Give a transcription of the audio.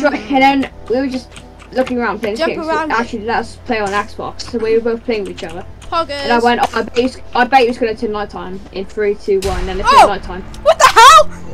right, and then we were just looking around playing Jump games. around Actually, let us play on Xbox. So we were both playing with each other. Poggers. And I went, oh, I bet it was going to turn nighttime in 3, 2, 1. And then it Oh! turned nighttime. What the hell?